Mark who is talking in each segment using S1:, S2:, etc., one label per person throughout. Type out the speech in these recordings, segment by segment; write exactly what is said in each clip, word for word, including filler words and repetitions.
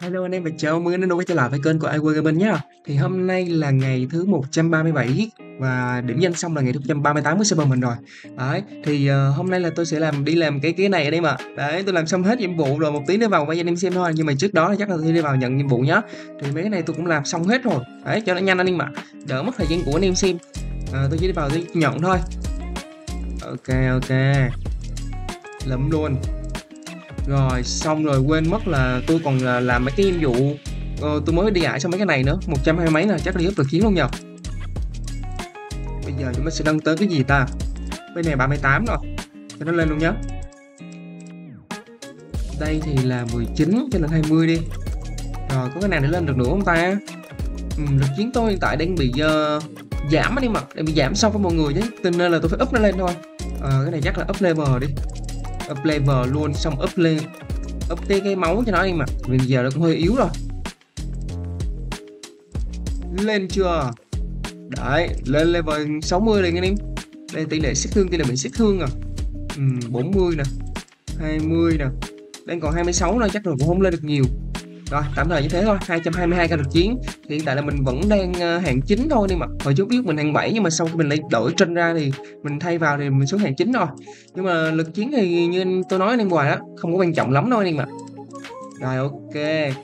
S1: Hello anh em và chào mừng anh em đã quay trở lại với kênh của iWorld Gaming nhá. Thì hôm nay là ngày thứ một trăm ba mươi bảy và điểm danh xong là ngày thứ một trăm ba mươi tám của server mình rồi. Đấy, thì uh, hôm nay là tôi sẽ làm đi làm cái cái này ở đây mà. Đấy, tôi làm xong hết nhiệm vụ rồi, một tí nữa vào quay cho anh em xem thôi. Nhưng mà trước đó thì chắc là tôi đi vào nhận nhiệm vụ nhá. Thì mấy cái này tôi cũng làm xong hết rồi. Đấy, cho nó nhanh anh em ạ. Đỡ mất thời gian của anh em xem. À, tôi chỉ đi vào tôi nhận thôi. Ok ok. Lụm luôn. Rồi xong rồi, quên mất là tôi còn là làm mấy cái nhiệm vụ. ờ, tôi mới đi ải xong mấy cái này nữa, một trăm hai mươi mấy là chắc đi úp được chiến luôn nhờ. Bây giờ chúng ta sẽ nâng tới cái gì ta? Bên này ba mươi tám rồi, cho nó lên luôn nhé. Đây thì là mười chín cho nên hai mươi đi. Rồi có cái nào để lên được nữa không ta? Ừ, lực chiến tôi hiện tại đang bị uh, giảm đi mà, đang bị giảm so với mọi người chứ, cho nên là tôi phải up nó lên thôi. À, cái này chắc là up level đi, up level luôn, xong up lên up cái, cái máu cho nó đi mà, vì giờ nó cũng hơi yếu rồi. Lên chưa? Đấy, lên level sáu mươi liền anh em. Đây tỷ lệ sát thương, tỷ lệ bị sát thương à. Ừ, bốn mươi nè, hai mươi nè, đang còn hai mươi sáu nữa, chắc rồi cũng không lên được nhiều. Rồi tạm thời như thế thôi. Hai trăm hai mươi hai ca lực chiến. Hiện tại là mình vẫn đang uh, hạng chín thôi đi mà. Hồi trước biết mình hạng bảy, nhưng mà sau khi mình lấy đổi trên ra thì mình thay vào thì mình xuống hạng chín rồi. Nhưng mà lực chiến thì như tôi nói anh em hoài á, không có quan trọng lắm đâu anh em ạ. Rồi ok.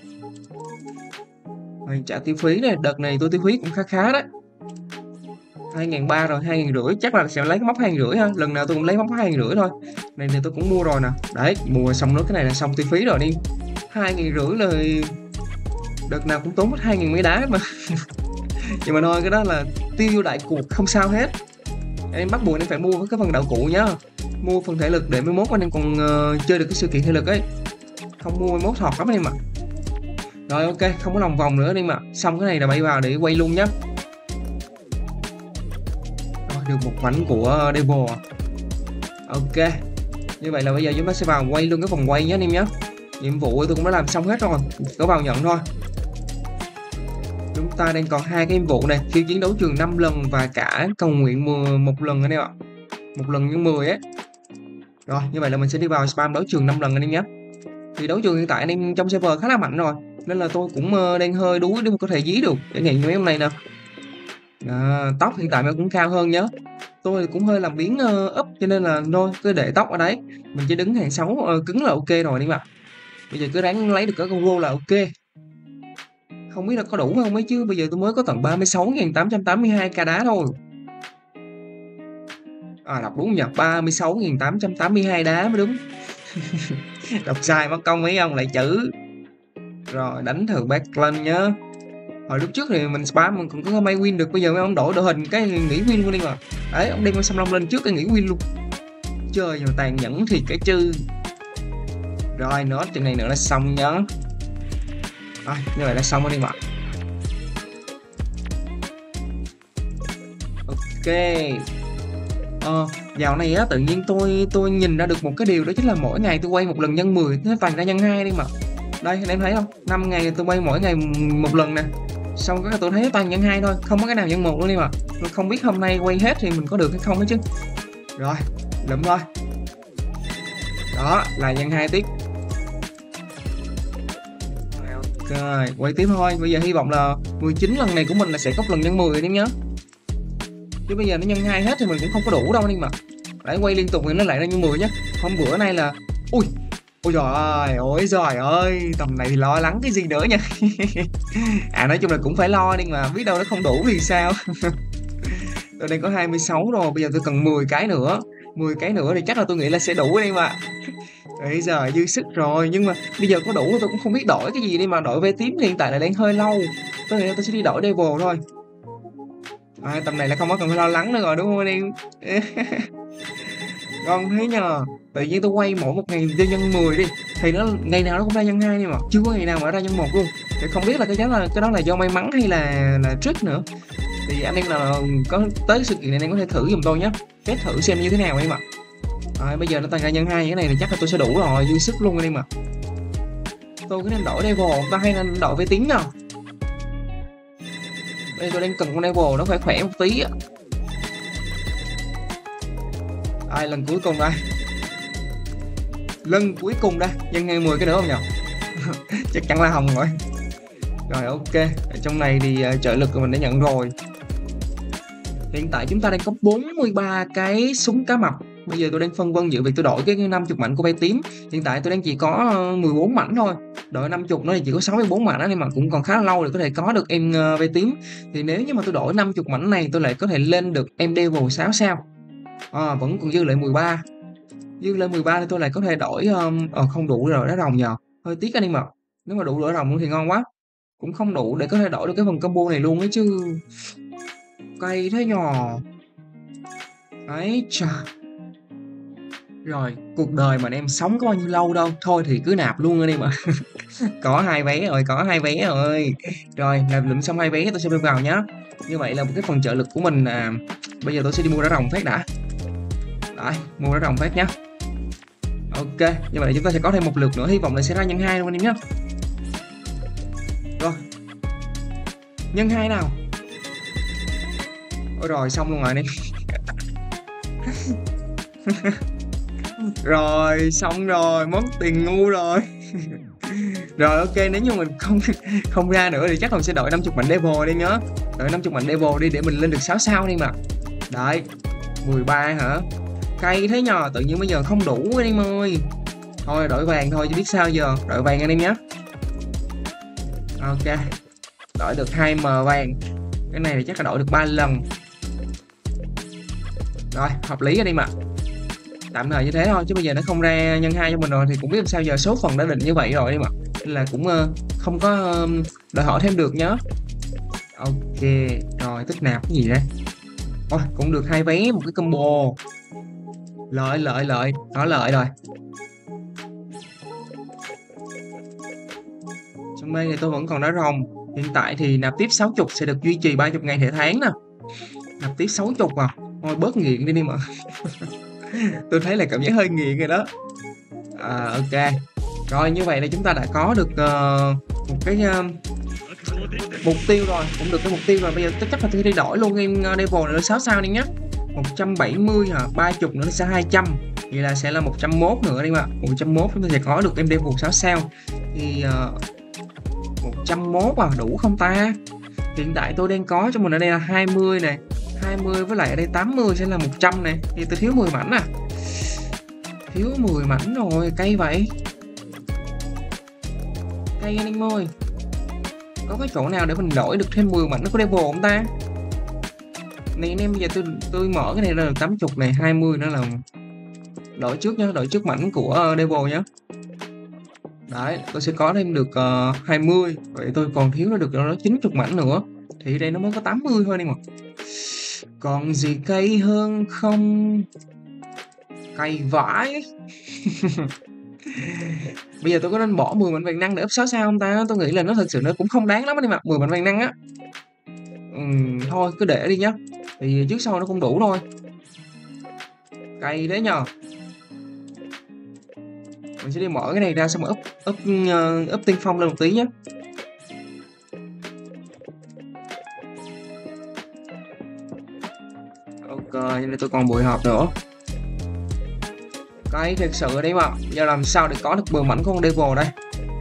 S1: Rồi, trả tiêu phí này, đợt này tôi tiêu phí cũng khá khá đấy. hai nghìn ba trăm rồi, hai nghìn rưỡi, chắc là sẽ lấy cái móc hai nghìn rưỡi ha. Lần nào tôi cũng lấy móc hai nghìn rưỡi thôi. Này thì tôi cũng mua rồi nè. Đấy, mua xong nữa, cái này là xong tiêu phí rồi đi. hai nghìn rưỡi là đợt nào cũng tốn mất hai nghìn mấy đá mà. Nhưng mà thôi, cái đó là tiêu đại cuộc, không sao hết. Em bắt buộc em phải mua cái phần đạo cụ nhá. Mua phần thể lực để mới mốt anh em còn uh, chơi được cái sự kiện thể lực ấy. Không mua mốt thọt lắm anh em ạ. Rồi ok, không có lòng vòng nữa anh em ạ. Xong cái này là bay vào để quay luôn nhá. Rồi, được một mảnh của Devil. Ok, như vậy là bây giờ chúng ta sẽ vào quay luôn cái vòng quay nhé anh em nhé. Nhiệm vụ tôi cũng đã làm xong hết rồi, có vào nhận thôi. Chúng ta đang còn hai cái nhiệm vụ này, khiêu chiến đấu trường năm lần và cả cầu nguyện một lần anh em ạ. Một lần như mười ấy. Rồi như vậy là mình sẽ đi vào spam đấu trường năm lần anh em nhé. Thì đấu trường hiện tại anh em trong server khá là mạnh rồi, nên là tôi cũng đang hơi đuối để có thể dí được. Để hiện mấy hôm nay nè. À, tóc hiện tại nó cũng cao hơn nhớ. Tôi cũng hơi làm biến uh, up, cho nên là thôi cứ để tóc ở đấy. Mình chỉ đứng hàng sáu uh, cứng là ok rồi anh em ạ. Bây giờ cứ ráng lấy được cái combo là ok. Không biết là có đủ không ấy chứ, bây giờ tôi mới có tận ba mươi sáu nghìn tám trăm tám mươi hai ca đá thôi. À đọc đúng nhỉ, ba mươi sáu nghìn tám trăm tám mươi hai đá mới đúng. Đọc sai mất công mấy ông lại chữ. Rồi đánh thử backline nhá. Hồi lúc trước thì mình spam mình cũng có may win được, bây giờ mấy ông đổi đội hình cái nghỉ win luôn đi mà. Đấy, ông đem con Sam Long lên trước cái nghỉ win luôn. Chơi mà tàn nhẫn thì cái chứ. Rồi nốt chừng này nữa là xong nhá. Rồi như vậy là xong rồi đi mà. Ok. Ờ, dạo này á tự nhiên tôi tôi nhìn ra được một cái điều, đó chính là mỗi ngày tôi quay một lần nhân mười, nó toàn ra nhân hai đi mà. Đây anh em thấy không, năm ngày tôi quay mỗi ngày một lần nè. Xong cái tôi thấy toàn nhân hai thôi, không có cái nào nhân một luôn đi mà. Không biết hôm nay quay hết thì mình có được hay không ấy chứ. Rồi lụm thôi. Đó là nhân hai tiếp. Rồi, quay tiếp thôi. Bây giờ hy vọng là mười chín lần này của mình là sẽ có lần nhân mười em nhớ. Chứ bây giờ nó nhân hai hết thì mình cũng không có đủ đâu anh mà. Đấy, quay liên tục thì nó lại ra nhân mười nhá. Hôm bữa nay là ui. Ôi trời ơi, ôi trời ơi, tầm này thì lo lắng cái gì nữa nha. À nói chung là cũng phải lo đi mà, biết đâu nó không đủ thì sao. Tôi đang có hai mươi sáu rồi, bây giờ tôi cần mười cái nữa. mười cái nữa thì chắc là tôi nghĩ là sẽ đủ đi mà. Bây giờ dư sức rồi, nhưng mà bây giờ có đủ tôi cũng không biết đổi cái gì đi mà. Đổi về tím hiện tại là đang hơi lâu. Tôi nghĩ tôi sẽ đi đổi Devil thôi. À, tầm này là không có cần phải lo lắng nữa rồi đúng không anh em? Ngon thế nhờ. Tự nhiên tôi quay mỗi một ngày cho nhân mười đi thì nó ngày nào nó cũng ra nhân hai, nhưng mà chưa có ngày nào mà ra nhân một luôn. Thì không biết là cái đó là cái đó là do may mắn hay là là trick nữa. Thì anh em nào có tới sự kiện này anh em có thể thử giùm tôi nhé, test thử xem như thế nào em ạ. À, bây giờ nó toàn ra nhân hai, cái này thì chắc là tôi sẽ đủ rồi, dư sức luôn anh em ạ. Tôi có nên đổi Devil ta hay nên đổi với tiếng nào? Bây giờ tôi đang cần con Devil nó phải khỏe một tí á. Ai lần cuối cùng đây, lần cuối cùng đây, nhân hai mười cái nữa không nhỉ? Chắc chắn là hồng rồi. Rồi ok, ở trong này thì uh, trợ lực của mình đã nhận rồi. Hiện tại chúng ta đang có bốn mươi ba cái súng cá mập. Bây giờ tôi đang phân vân giữa việc tôi đổi cái năm mươi mảnh của bay tím. Hiện tại tôi đang chỉ có uh, mười bốn mảnh thôi. Đổi năm mươi nó thì chỉ có sáu mươi bốn mảnh đó, nhưng mà cũng còn khá là lâu để có thể có được em uh, bay tím. Thì nếu như mà tôi đổi năm mươi mảnh này, tôi lại có thể lên được em Devil sáu sao. À, vẫn còn dư lại mười ba. Dư lại mười ba thì tôi lại có thể đổi um, ờ, không đủ rồi đó rồng nhờ. Hơi tiếc anh em ạ. Nếu mà đủ đổi rồng thì ngon quá. Cũng không đủ để có thể đổi được cái phần combo này luôn ấy chứ. Cay thế nhò. Ấy chà. Rồi, cuộc đời mà anh em sống có bao nhiêu lâu đâu. Thôi thì cứ nạp luôn anh em ạ. Có hai vé rồi, có hai vé rồi. Rồi, nạp lụm xong hai vé tôi sẽ vào nhá. Như vậy là một cái phần trợ lực của mình à, bây giờ tôi sẽ đi mua đá rồng phát đã. Đấy, mua đá rồng phát nhá. Ok, như vậy là chúng ta sẽ có thêm một lượt nữa, hy vọng là sẽ ra nhân hai luôn anh em nhé. Rồi, nhân hai nào. Ôi rồi, xong luôn rồi anh em. Rồi, xong rồi, mất tiền ngu rồi. Rồi ok, nếu như mình không không ra nữa thì chắc mình sẽ đổi năm mươi mảnh Devil đi nhớ. Đổi năm mươi mảnh Devil đi để mình lên được sáu sao đi mà. Đấy, mười ba hả? Cay thế nhờ, tự nhiên bây giờ không đủ anh em ơi. Thôi đổi vàng thôi chứ biết sao giờ. Đổi vàng anh em nhé. Ok, đổi được hai M vàng. Cái này thì chắc là đổi được ba lần. Rồi, hợp lý anh em ạ. Tạm thời như thế thôi, chứ bây giờ nó không ra nhân hai cho mình rồi thì cũng biết làm sao giờ, số phần đã định như vậy rồi anh em ạ. Nên là cũng uh, không có uh, đòi hỏi thêm được nhớ. Ok, rồi tích nạp cái gì đây? Ôi, cũng được hai vé một cái combo. Lợi lợi lợi, có lợi rồi. Trong đây thì tôi vẫn còn đá rồng. Hiện tại thì nạp tiếp sáu mươi sẽ được duy trì ba mươi ngày thể tháng nè. Nạp tiếp sáu mươi à. Thôi bớt nghiện đi đi mà. Tôi thấy là cảm giác hơi nghiện rồi đó. À, ok. Rồi như vậy là chúng ta đã có được uh, một cái uh, mục tiêu rồi. Cũng được cái mục tiêu rồi. Bây giờ chắc là tôi đi đổi luôn em uh, Devil này lên sáu sao đi nhé. Một trăm bảy mươi hả? ba mươi nữa sẽ hai trăm. Vậy là sẽ là một trăm mốt nữa đi mà. một trăm mốt chúng ta sẽ có được em Devil sáu sao. Thì uh, một trăm mốt à, đủ không ta? Hiện tại tôi đang có cho mình ở đây là hai mươi này, hai mươi với lại ở đây tám mươi sẽ là một trăm này. Thì tôi thiếu mười mảnh à. Thiếu mười mảnh rồi, cay vậy. Cay anh em ơi. Có cái chỗ nào để mình đổi được thêm mười mảnh của Devil không ta? Này anh em, bây giờ tôi tôi mở cái này ra được tám mươi này, hai mươi nữa là đổi trước nhá, đổi trước mảnh của uh, Devil nhá. Đấy, tôi sẽ có thêm được uh, hai mươi. Vậy tôi còn thiếu nó được nó chín mươi mảnh nữa. Thì đây nó mới có tám mươi thôi đi mà. Còn gì cay hơn không? Cay vãi. Bây giờ tôi có nên bỏ mười mảnh vàng năng để ấp sáu sao không ta? Tôi nghĩ là nó thật sự nó cũng không đáng lắm đi mà. mười mảnh vàng năng á. Uhm, thôi cứ để đi nhá. Thì trước sau nó cũng đủ thôi. Cay đấy nhờ. Mình sẽ đi mở cái này ra xong rồi úp úp uh, úp tiên phong lên một tí nhé. Ok, nhưng tôi còn buổi họp nữa. Cái thật sự đấy mà. Giờ làm sao để có được mười mảnh của con Devil đây?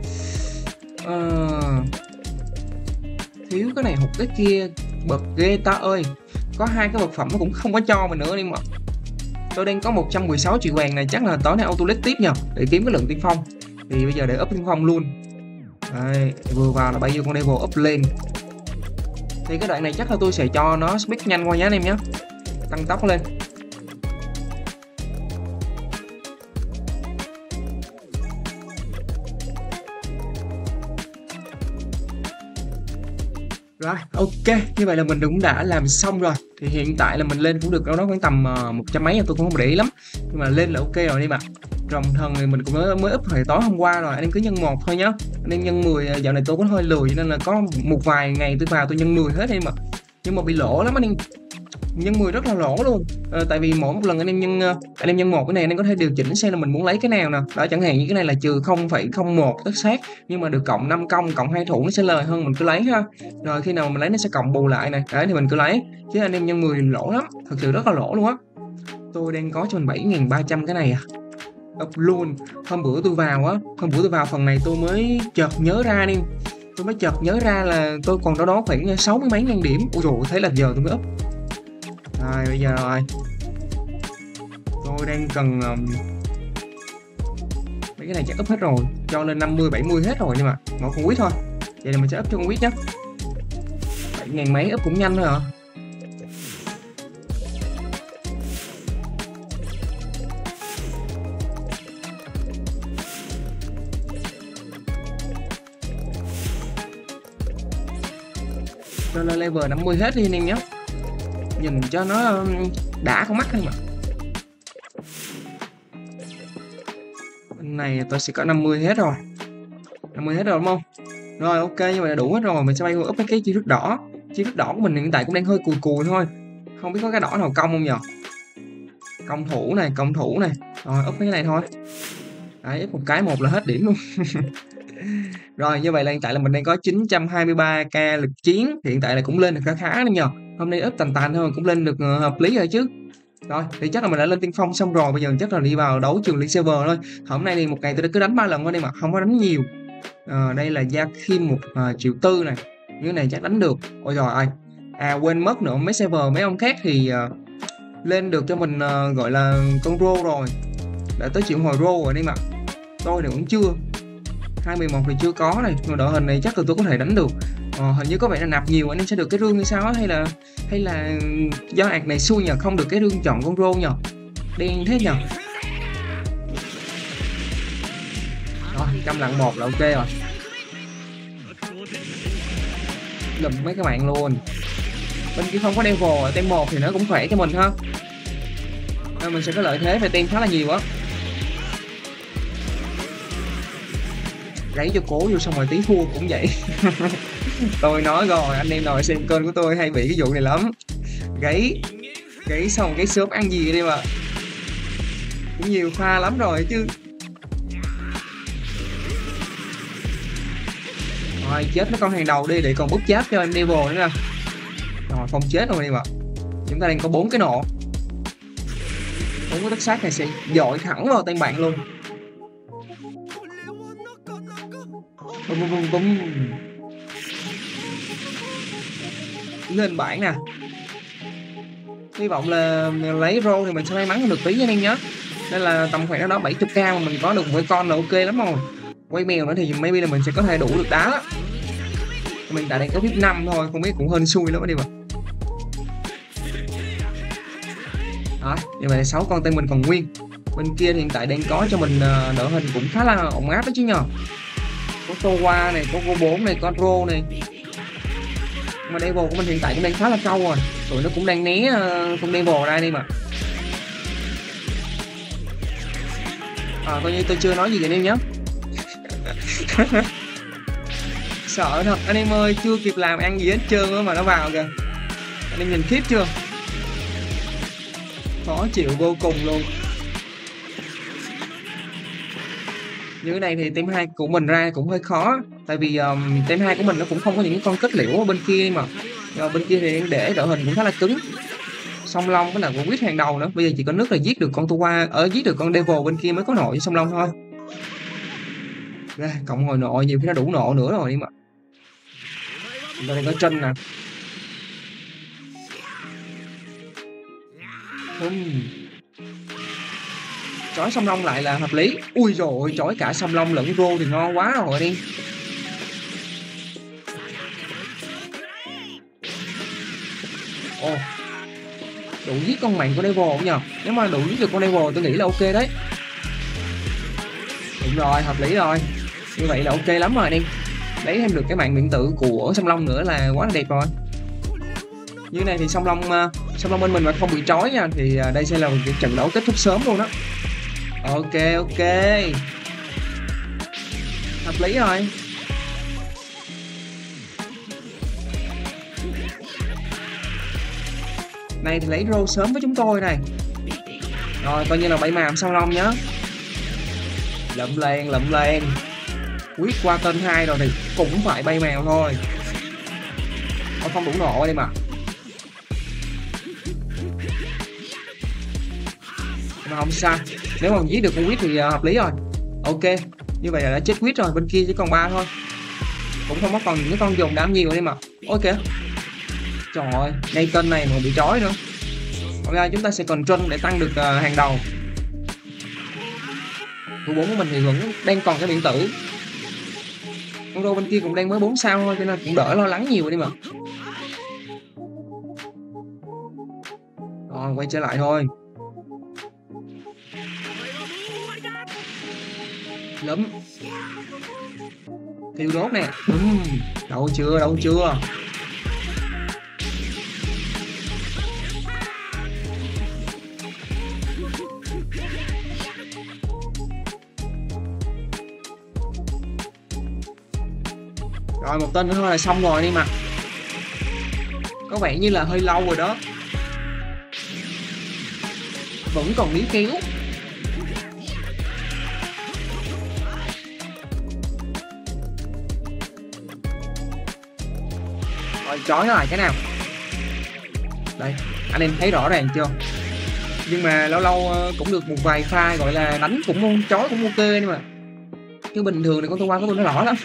S1: Uh, thiếu cái này hụt cái kia. Bật ghê ta ơi. Có hai cái vật phẩm nó cũng không có cho mình nữa đi mà. Tôi đang có một trăm mười sáu triệu vàng này, chắc là tối nay auto list tiếp nhờ để kiếm cái lượng tiên phong. Thì bây giờ để up tiên phong luôn. Đây, vừa vào là bao nhiêu con Devil up lên. Thì cái đoạn này chắc là tôi sẽ cho nó speed nhanh qua nhá anh em nhé. Tăng tốc lên. Rồi, ok, như vậy là mình cũng đã làm xong rồi. Thì hiện tại là mình lên cũng được đâu đó khoảng tầm uh, một trăm mấy, tôi cũng không để ý lắm. Nhưng mà lên là ok rồi đi mà. Rồng thần thì mình cũng mới, mới up hồi tối hôm qua rồi, anh em cứ nhân một thôi nhá. Anh em nhân mười, dạo này tôi cũng hơi lười nên là có một vài ngày tôi vào tôi nhân mười hết đi mà. Nhưng mà bị lỗ lắm anh em. Nhân mười rất là lỗ luôn. À, tại vì mỗi một lần anh em nhân anh em nhân một cái này anh em có thể điều chỉnh xem là mình muốn lấy cái nào nè. Đó, chẳng hạn như cái này là trừ không phẩy không một tất sát, nhưng mà được cộng năm công, cộng hai thủ nó sẽ lời hơn, mình cứ lấy ha. Rồi khi nào mình lấy nó sẽ cộng bù lại này. Đấy thì mình cứ lấy. Chứ anh em nhân mười lỗ lắm, thật sự rất là lỗ luôn á. Tôi đang có cho mình bảy nghìn ba trăm cái này à. Up luôn. Hôm bữa tôi vào á, hôm bữa tôi vào phần này tôi mới chợt nhớ ra đi. Tôi mới chợt nhớ ra là tôi còn đâu đó khoảng sáu mươi mấy ngàn điểm. Ôi dồi, thế là giờ tôi mới up. Rồi bây giờ rồi. Tôi đang cần um, mấy cái này chắc up hết rồi, cho lên năm mươi bảy mươi hết rồi, nhưng mà mỗi con quýt thôi. Vậy là mình sẽ up cho con quýt nhé. bảy ngàn mấy up cũng nhanh thôi hả? Cho lên level năm mươi hết đi anh em nhé, nhìn cho nó đã con mắt thôi mà. Bên này tôi sẽ có năm mươi hết rồi, năm mươi hết rồi đúng không? Rồi ok, như vậy là đủ hết rồi. Mình sẽ bay up mấy cái chi thức đỏ. Chi thức đỏ của mình hiện tại cũng đang hơi cùi cùi thôi, không biết có cái đỏ nào công không nhờ. Công thủ này, công thủ này. Rồi up cái này thôi. Đấy, up một cái một là hết điểm luôn. Rồi như vậy là hiện tại là mình đang có chín trăm hai mươi ba k lực chiến, hiện tại là cũng lên được khá khá đấy nhờ. Hôm nay up tàn tàn thôi cũng lên được uh, hợp lý rồi chứ. Rồi thì chắc là mình đã lên tiên phong xong rồi, bây giờ chắc là đi vào đấu trường liên server thôi. Hôm nay thì một ngày tôi đã cứ đánh ba lần thôi đi mà không có đánh nhiều. À, đây là Gia Kim một uh, triệu tư này, như này chắc đánh được. Ôi trời ơi, à quên mất nữa, mấy server mấy ông khác thì uh, lên được cho mình uh, gọi là con rô rồi, đã tới triệu hồi rô rồi đi mà. Tôi thì cũng chưa, hai mười một thì chưa có này, mà đội hình này chắc là tôi có thể đánh được. Ờ, hình như có vẻ là nạp nhiều anh em sẽ được cái rương hay sao á, hay là hay là do ạc này xui nhờ, không được cái rương chọn con rô nhờ, đen thế nhờ. Rồi câm lặng một là ok rồi, lùm mấy các bạn luôn. Bên kia không có devil ở tem một thì nó cũng khỏe cho mình ha, nên mình sẽ có lợi thế về tem khá là nhiều á. Gáy cho cố vô xong rồi tí thua cũng vậy. Tôi nói rồi, anh em nào xem kênh của tôi hay bị cái vụ này lắm. Gáy gáy xong cái shop ăn gì đi mà, cũng nhiều pha lắm rồi chứ. Rồi chết mấy con hàng đầu đi để còn bút cháp cho em devil nữa nè. Rồi không chết rồi đi mà. Chúng ta đang có bốn cái nộ, bốn cái tất sát này sẽ dội thẳng vào tay bạn luôn. Bum bum bum bum. Lên bảng nè, hy vọng là lấy rô thì mình sẽ may mắn được tí anh em nhé. Nên là tầm khoảng đó bảy mươi k mà mình có được một cái con là ok lắm rồi. Quay mèo nữa thì maybe là mình sẽ có thể đủ được đá. Mình tại đang có vip năm thôi, không biết cũng hên xui lắm đi mà. Đó, như vậy sáu con tay mình còn nguyên. Bên kia thì hiện tại đang có cho mình uh, đội hình cũng khá là ổn áp đó chứ nhờ. Có Towa này, có Go bốn này, có Ro này. Mà Devil của mình hiện tại cũng đang khá là trâu rồi. Tụi nó cũng đang né uh, con Devil ra đi mà. À, coi như tôi chưa nói gì anh em nhé. Sợ thật anh em ơi, chưa kịp làm ăn gì hết trơn mà nó vào kìa. Anh em nhìn khiếp chưa? Khó chịu vô cùng luôn. Như cái này thì team hai của mình ra cũng hơi khó, tại vì um, team hai của mình nó cũng không có những con kết liễu ở bên kia mà. Rồi bên kia thì để đội hình cũng khá là cứng. Song Long cái là của quýt hàng đầu nữa, bây giờ chỉ có nước là giết được con Towa, ở giết được con Devil bên kia mới có nội với Song Long thôi. Đây, cộng hồi nội nhiều khi nó đủ nộ nữa rồi đi mà. Chúng ta đang có chân nè. Uhm. Chói Song Long lại là hợp lý. Ui rồi, chói cả Song Long lẫn Rô thì ngon quá rồi đi. Ồ, đủ giết con mạng của Devil không nhờ? Nếu mà đủ giết được con Devil tôi nghĩ là ok đấy. Đúng rồi, hợp lý rồi. Như vậy là ok lắm rồi anh em. Lấy thêm được cái mạng điện tử của Song Long nữa là quá là đẹp rồi. Như này thì Song Long Song Long bên mình mà không bị trói nha, thì đây sẽ là một cái trận đấu kết thúc sớm luôn đó. Ok ok, hợp lý rồi. Này thì lấy rô sớm với chúng tôi này. Rồi coi như là bảy màu Song Long nhá. Lụm lên lụm lên. Quyết qua tên hai rồi thì cũng phải bay mèo thôi. Nó không đủ nộ đi mà. mà không sao, nếu mà mình giết được con quýt thì uh, hợp lý rồi. Ok, như vậy là đã chết quýt rồi, bên kia chỉ còn ba thôi, cũng không có còn những con dùng đám nhiều đi mà. Ok, trời ơi, ngay tên này mà bị trói nữa. Ok, chúng ta sẽ còn trân để tăng được uh, hàng đầu. Thủ bốn của mình thì vẫn đang còn cái điện tử, con rô bên kia cũng đang mới bốn sao thôi, cho nên cũng đỡ lo lắng nhiều đi mà. Rồi quay trở lại thôi. Lấm thiêu đốt nè. Uhm, đâu chưa đâu chưa rồi, một tên nữa thôi là xong rồi đi mà. Có vẻ như là hơi lâu rồi đó, vẫn còn níu kéo. Rồi trói nó lại cái nào. Đây, anh em thấy rõ ràng chưa? Nhưng mà lâu lâu cũng được một vài pha gọi là đánh cũng không trói cũng ok, nhưng mà chứ bình thường thì con Tô Qua của tôi nó rõ lắm.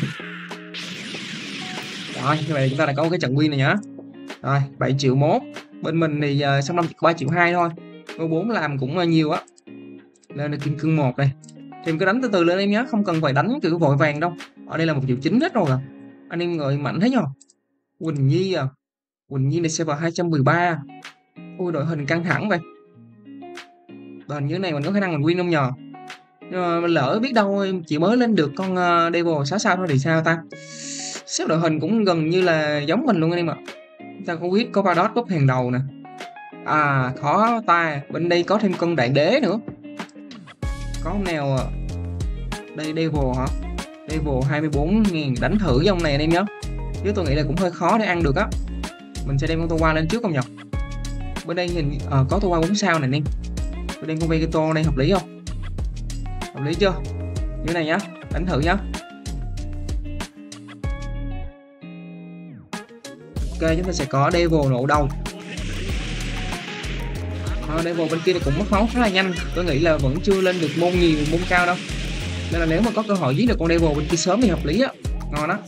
S1: Rồi, như vậy chúng ta đã có cái trận win này nhá. Rồi, bảy triệu mốt. Bên mình thì uh, xong năm ba triệu hai thôi. Cô bốn làm cũng uh, nhiều á. Lên được kim cương một đây. Thì mình cứ đánh từ từ lên em nhé, không cần phải đánh kiểu vội vàng đâu. Ở đây là một triệu chín hết rồi à. Anh em ngợi mạnh thế nhờ. Quỳnh Nhi à. Quỳnh Nhi này server hai trăm mười ba. Ôi đội hình căng thẳng vậy. Đội hình như này mình có khả năng mình win không nhờ. Nhưng mà lỡ biết đâu chỉ mới lên được con uh, Devil sáu sao thôi thì sao ta. Xếp đội hình cũng gần như là giống mình luôn anh em ạ. Ta có biết có Paradox búp hàng đầu nè. À khó ta, bên đây có thêm con đại đế nữa. Có ông nào à? Đây Devil hả? Devil hai mươi bốn nghìn, đánh thử với ông này anh em nhé. Chứ tôi nghĩ là cũng hơi khó để ăn được á. Mình sẽ đem con Tô Qua lên trước không nhỉ? Bên đây nhìn à, có Tô Qua bốn sao này anh em. Bên đây con Vegito này hợp lý không? Hợp lý chưa? Như này nhá, đánh thử nhá. Ok, chúng ta sẽ có Devil nổ đầu. À, Devil bên kia thì cũng mất máu khá là nhanh. Tôi nghĩ là vẫn chưa lên được môn nhiều, môn cao đâu. Nên là nếu mà có cơ hội giết được con Devil bên kia sớm thì hợp lý á. Ngon đó.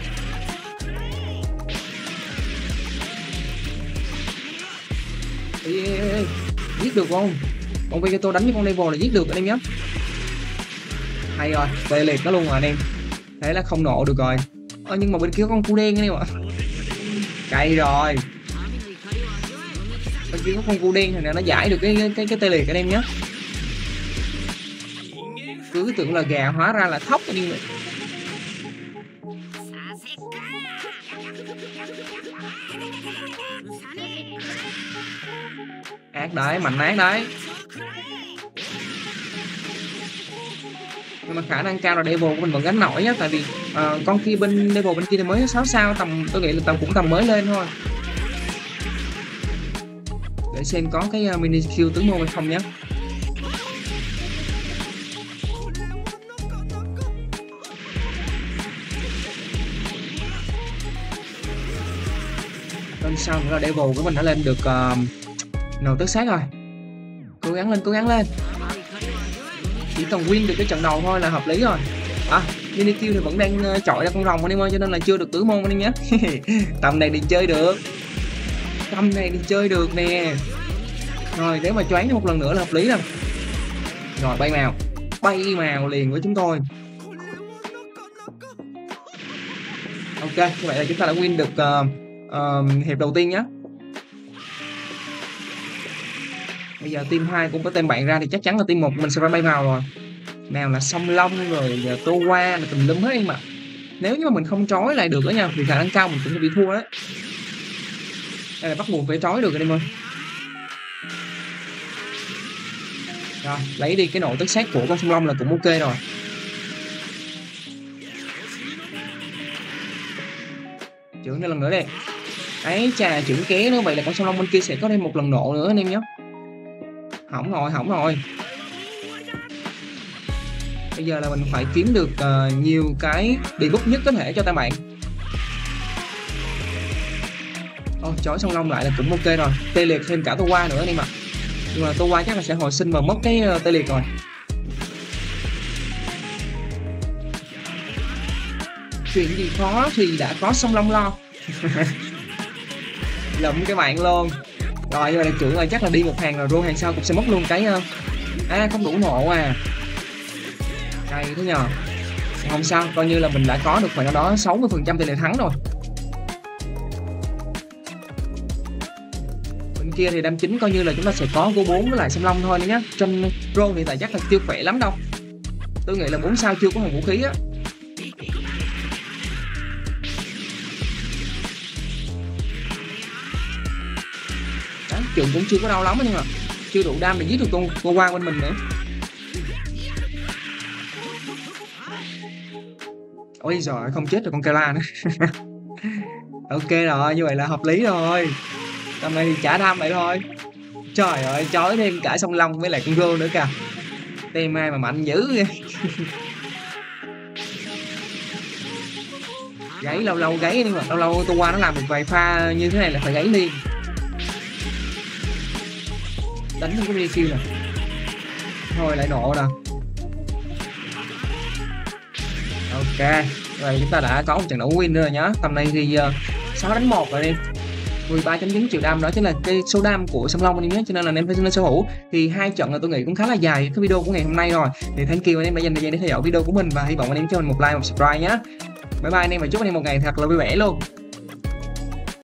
S1: Ê, ê, ê, ê. Giết được không? Con Vegito đánh với con Devil là giết được anh em nhé. Hay rồi, tê liệt nó luôn rồi anh em. Thế là không nổ được rồi. Ờ, nhưng mà bên kia có con cu đen anh em ạ. Cay rồi. Bên kia có con cu đen thì nó giải được cái cái cái, cái tê liệt anh em nhé. Cứ tưởng là gà hóa ra là thóc anh em. Ác đấy, mạnh ác đấy. Nhưng mà khả năng cao là Devil của mình vẫn gánh nổi nhá. Tại vì uh, con kia bên Devil bên kia thì mới sáu sao, tầm tôi nghĩ là tầm cũng tầm mới lên thôi. Để xem có cái uh, mini skill tướng môn hay không nhé. Bên sau nữa là Devil của mình đã lên được uh, nồi tất sát rồi. Cố gắng lên, cố gắng lên. Chỉ cần win được cái trận đầu thôi là hợp lý rồi. À, mini kill thì vẫn đang uh, chọi ra con rồng anh em ơi, cho nên là chưa được tứ môn anh em nhé. Tầm này thì chơi được. Tầm này thì chơi được nè. Rồi nếu mà choáng một lần nữa là hợp lý rồi. Rồi bay màu. Bay màu liền với chúng tôi. Ok, như vậy là chúng ta đã win được uh, uh, hiệp đầu tiên nhé. Bây giờ team hai cũng có tên bạn ra thì chắc chắn là team một mình sẽ phải bay vào rồi. Nào là Song Long rồi Tô Qua là tùm lum hết em ạ. Nếu như mà mình không trói lại được đó nha thì khả năng cao mình cũng sẽ bị thua đấy. Đây là bắt buộc phải trói được anh em ơi. Rồi, lấy đi cái nộ tất sát của con Song Long là cũng ok rồi. Trưởng thêm lần nữa đây. Ấy chà, trưởng ké nữa, vậy là con Song Long bên kia sẽ có thêm một lần nộ nữa anh em nhé. Hỏng rồi, hỏng rồi. Bây giờ là mình phải kiếm được uh, nhiều cái debuff nhất có thể cho ta bạn. Ồ, oh, chói Song Long lại là cũng ok rồi. Tê liệt thêm cả Tô Qua nữa anh em ạ. Nhưng mà tôi qua chắc là sẽ hồi sinh và mất cái uh, tê liệt rồi. Chuyện gì khó thì đã có sông Long lo. Lụm cái bạn luôn. Rồi như vậy là trưởng ơi, chắc là đi một hàng rồi, rô hàng sau cũng sẽ mất luôn cái uh... à không đủ nộ à. Cay thế nhờ. Không sao, coi như là mình đã có được khoảng nào đó sáu mươi phần trăm tỷ lệ thắng rồi. Bên kia thì đam chính coi như là chúng ta sẽ có cô bốn với lại Sâm Long thôi nữa nhé. Trên rô thì tại chắc là chưa khỏe lắm đâu. Tôi nghĩ là bốn sao chưa có hàng vũ khí á. Đó, trường cũng chưa có đau lắm nhưng mà chưa đủ đam để giết được cô, cô qua bên mình nữa. Ôi giời, không chết được con Kayla nữa. Ok rồi, như vậy là hợp lý rồi. Tầm này thì trả đam vậy thôi. Trời ơi, chói thêm cả sông Long với lại con rô nữa kìa. Tem ai mà mạnh dữ vậy. Gáy lâu lâu gáy, nhưng mà lâu lâu tôi qua nó làm được vài pha như thế này là phải gáy liền. Đánh không có đi kill nè. Thôi lại nộ nè. Ok, vậy chúng ta đã có một trận đấu win rồi nhá. Tầm này thì uh, sáu đánh một rồi đi. mười ba chấm chín triệu đam đó chính là cái số đam của Sâm Long anh em nhé, cho nên là anh em phải nên sở hữu. Thì hai trận là tôi nghĩ cũng khá là dài cái video của ngày hôm nay rồi. Thì thank you anh em đã dành thời gian để theo dõi video của mình và hy vọng anh em cho mình một like, một subscribe nhé. Bye bye anh em và chúc anh em một ngày thật là vui vẻ luôn.